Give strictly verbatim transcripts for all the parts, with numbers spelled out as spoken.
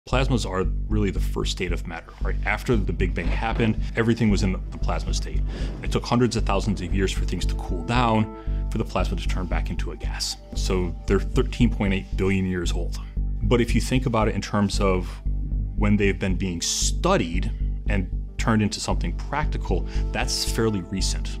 Plasmas are really the first state of matter, right? After the Big Bang happened, everything was in the plasma state. It took hundreds of thousands of years for things to cool down, for the plasma to turn back into a gas. So they're thirteen point eight billion years old. But if you think about it in terms of when they've been being studied and turned into something practical, that's fairly recent.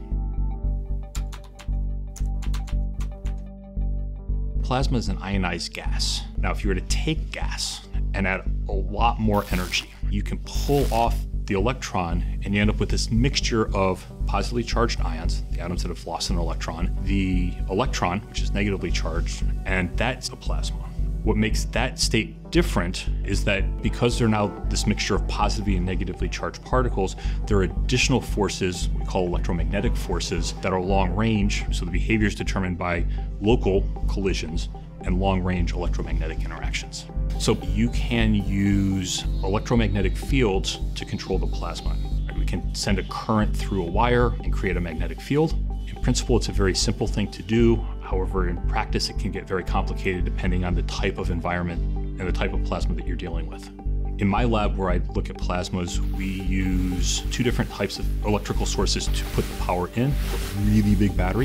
Plasma is an ionized gas. Now, if you were to take gas and add a lot more energy, you can pull off the electron and you end up with this mixture of positively charged ions, the atoms that have lost an electron, the electron, which is negatively charged, and that's a plasma. What makes that state different is that because they're now this mixture of positively and negatively charged particles, there are additional forces we call electromagnetic forces that are long range. So the behavior is determined by local collisions and long range electromagnetic interactions. So you can use electromagnetic fields to control the plasma. We can send a current through a wire and create a magnetic field. In principle, it's a very simple thing to do. However, in practice, it can get very complicated depending on the type of environment and the type of plasma that you're dealing with. In my lab, where I look at plasmas, we use two different types of electrical sources to put the power in, a really big battery.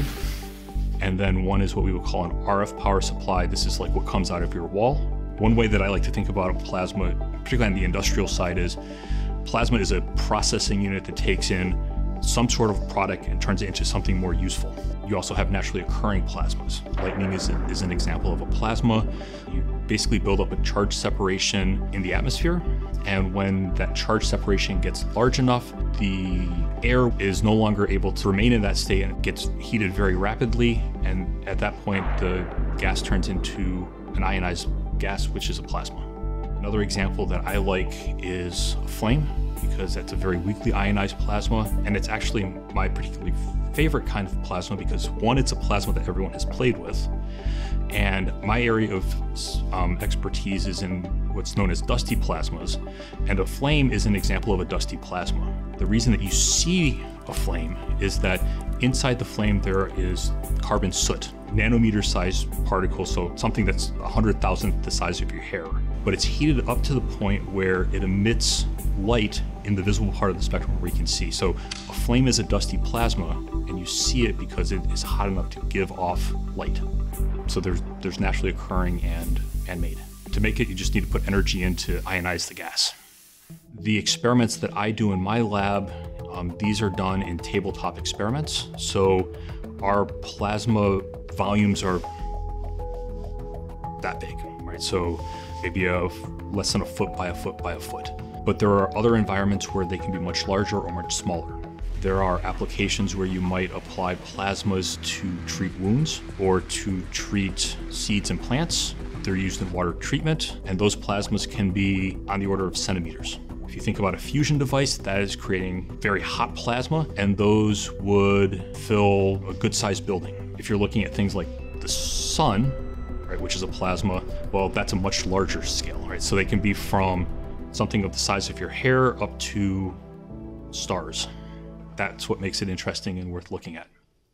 And then one is what we would call an R F power supply. This is like what comes out of your wall. One way that I like to think about a plasma, particularly on the industrial side, is plasma is a processing unit that takes in some sort of product and turns it into something more useful. You also have naturally occurring plasmas. Lightning is, is an example of a plasma. You basically build up a charge separation in the atmosphere, and when that charge separation gets large enough, the air is no longer able to remain in that state and it gets heated very rapidly, and at that point the gas turns into an ionized gas, which is a plasma. Another example that I like is a flame, because that's a very weakly ionized plasma, and it's actually my particularly favorite kind of plasma because, one, it's a plasma that everyone has played with, and my area of um, expertise is in what's known as dusty plasmas, and a flame is an example of a dusty plasma. The reason that you see a flame is that inside the flame there is carbon soot, nanometer-sized particles, so something that's a hundred thousandth the size of your hair. But it's heated up to the point where it emits light in the visible part of the spectrum where we can see. So a flame is a dusty plasma, and you see it because it is hot enough to give off light. So there's, there's naturally occurring and, and made. To make it, you just need to put energy in to ionize the gas. The experiments that I do in my lab, um, these are done in tabletop experiments. So our plasma volumes are that big, right? So maybe a, less than a foot by a foot by a foot. But there are other environments where they can be much larger or much smaller. There are applications where you might apply plasmas to treat wounds or to treat seeds and plants. They're used in water treatment, and those plasmas can be on the order of centimeters. If you think about a fusion device, that is creating very hot plasma, and those would fill a good-sized building. If you're looking at things like the sun, right, which is a plasma, well, that's a much larger scale, right? So they can be from something of the size of your hair up to stars. That's what makes it interesting and worth looking at.